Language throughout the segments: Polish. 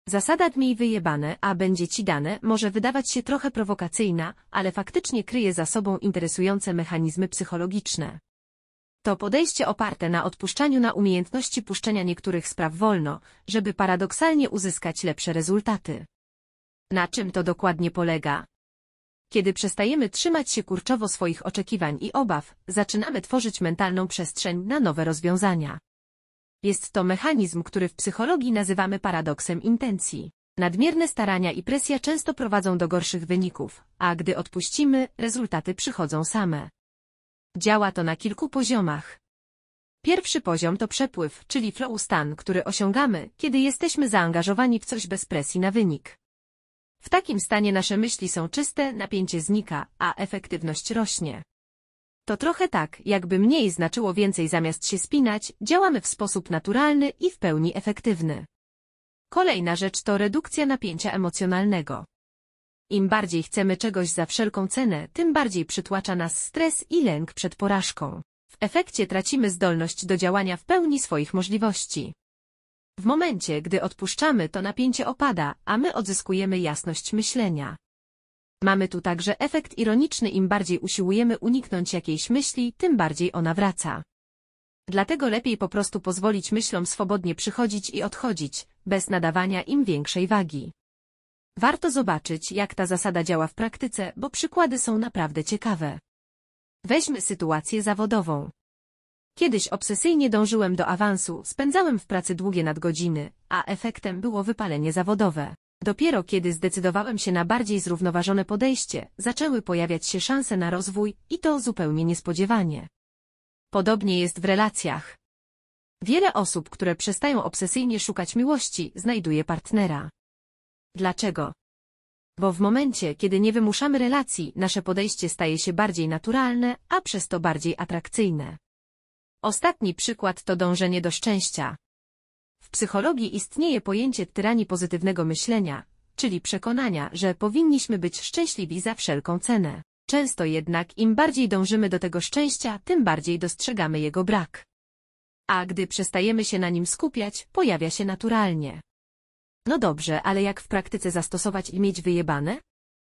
Zasada miej wyjebane, a będzie ci dane może wydawać się trochę prowokacyjna, ale faktycznie kryje za sobą interesujące mechanizmy psychologiczne. To podejście oparte na odpuszczaniu na umiejętności puszczenia niektórych spraw wolno, żeby paradoksalnie uzyskać lepsze rezultaty. Na czym to dokładnie polega? Kiedy przestajemy trzymać się kurczowo swoich oczekiwań i obaw, zaczynamy tworzyć mentalną przestrzeń na nowe rozwiązania. Jest to mechanizm, który w psychologii nazywamy paradoksem intencji. Nadmierne starania i presja często prowadzą do gorszych wyników, a gdy odpuścimy, rezultaty przychodzą same. Działa to na kilku poziomach. Pierwszy poziom to przepływ, czyli flow stan, który osiągamy, kiedy jesteśmy zaangażowani w coś bez presji na wynik. W takim stanie nasze myśli są czyste, napięcie znika, a efektywność rośnie. To trochę tak, jakby mniej znaczyło więcej zamiast się spinać, działamy w sposób naturalny i w pełni efektywny. Kolejna rzecz to redukcja napięcia emocjonalnego. Im bardziej chcemy czegoś za wszelką cenę, tym bardziej przytłacza nas stres i lęk przed porażką. W efekcie tracimy zdolność do działania w pełni swoich możliwości. W momencie, gdy odpuszczamy, to napięcie opada, a my odzyskujemy jasność myślenia. Mamy tu także efekt ironiczny, im bardziej usiłujemy uniknąć jakiejś myśli, tym bardziej ona wraca. Dlatego lepiej po prostu pozwolić myślom swobodnie przychodzić i odchodzić, bez nadawania im większej wagi. Warto zobaczyć, jak ta zasada działa w praktyce, bo przykłady są naprawdę ciekawe. Weźmy sytuację zawodową. Kiedyś obsesyjnie dążyłem do awansu, spędzałem w pracy długie nadgodziny, a efektem było wypalenie zawodowe. Dopiero kiedy zdecydowałem się na bardziej zrównoważone podejście, zaczęły pojawiać się szanse na rozwój i to zupełnie niespodziewanie. Podobnie jest w relacjach. Wiele osób, które przestają obsesyjnie szukać miłości, znajduje partnera. Dlaczego? Bo w momencie, kiedy nie wymuszamy relacji, nasze podejście staje się bardziej naturalne, a przez to bardziej atrakcyjne. Ostatni przykład to dążenie do szczęścia. W psychologii istnieje pojęcie tyranii pozytywnego myślenia, czyli przekonania, że powinniśmy być szczęśliwi za wszelką cenę. Często jednak im bardziej dążymy do tego szczęścia, tym bardziej dostrzegamy jego brak. A gdy przestajemy się na nim skupiać, pojawia się naturalnie. No dobrze, ale jak w praktyce zastosować i mieć wyjebane?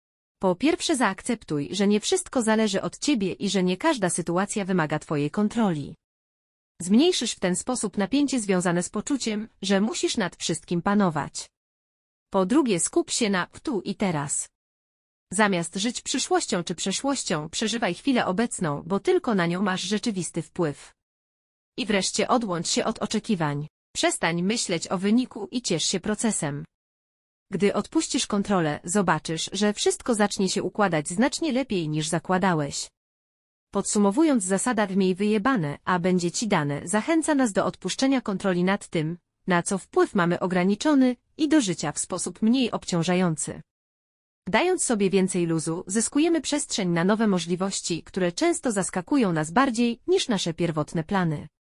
Po pierwsze, zaakceptuj, że nie wszystko zależy od ciebie i że nie każda sytuacja wymaga twojej kontroli. Zmniejszysz w ten sposób napięcie związane z poczuciem, że musisz nad wszystkim panować. Po drugie, skup się na tu i teraz. Zamiast żyć przyszłością czy przeszłością, przeżywaj chwilę obecną, bo tylko na nią masz rzeczywisty wpływ. I wreszcie odłącz się od oczekiwań. Przestań myśleć o wyniku i ciesz się procesem. Gdy odpuścisz kontrolę, zobaczysz, że wszystko zacznie się układać znacznie lepiej niż zakładałeś. Podsumowując, zasada miej wyjebane, a będzie ci dane, zachęca nas do odpuszczenia kontroli nad tym, na co wpływ mamy ograniczony, i do życia w sposób mniej obciążający. Dając sobie więcej luzu, zyskujemy przestrzeń na nowe możliwości, które często zaskakują nas bardziej niż nasze pierwotne plany.